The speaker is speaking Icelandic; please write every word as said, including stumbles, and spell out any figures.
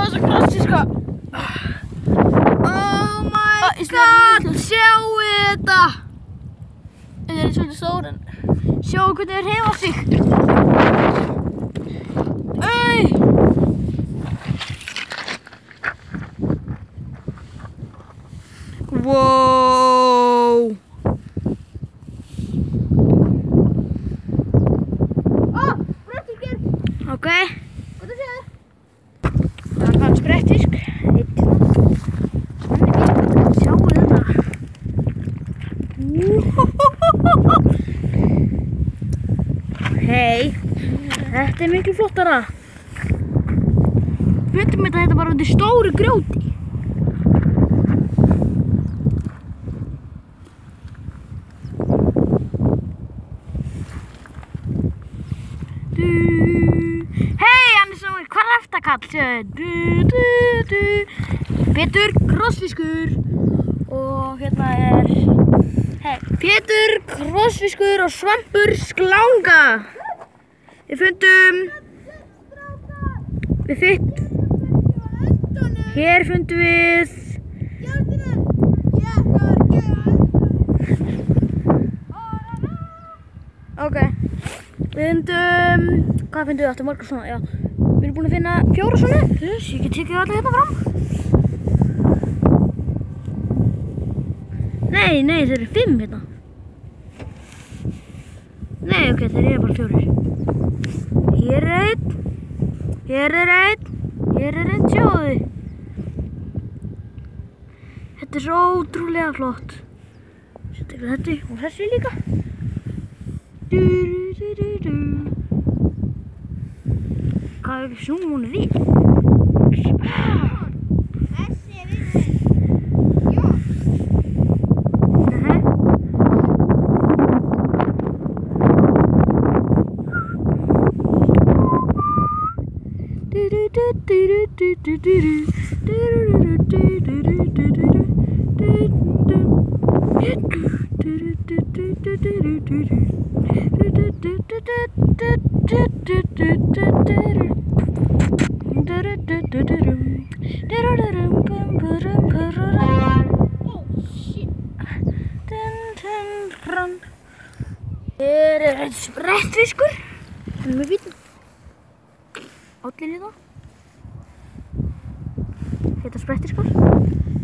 rosa krossfiska. Oh my god, sjáu þetta. Þetta er svolítið stór en sjáu hvernig þeir hreyfa sig. Ey! Wow! Ó, sprettiskur! Ok. Hvað það séu? Það var sprettisk. Eitt svona. Sjáu þetta. Hei, þetta er miklu flottara. Fundum þetta þetta bara undir stóru grjóti. Hei, hann er svona kraftakall. Pétur krossfiskur og hérna er hey, Pétur krossfiskur og Svampur slanga. Við fundum við fitt hér fundum við ok við fundum hvað fundum við aftur margar svona já við erum búin að finna fjóra svona þess ég get tekið alla hérna fram nei nei þeir eru fimm hérna nei ok þeir eru bara fjórir hér er einn hér er einn hér er einn sjáðu þetta er svo ótrúlega flott svo tekur þetta og þessi líka du, du, du, du. Hvað er ekki snúm hún við? Þessi er við já Nei. Du, du, du, du, du, du, du, du. Hér er einn sprettfiskur. Hann er með vítum. Állinn í það. Þetta er sprettiskur.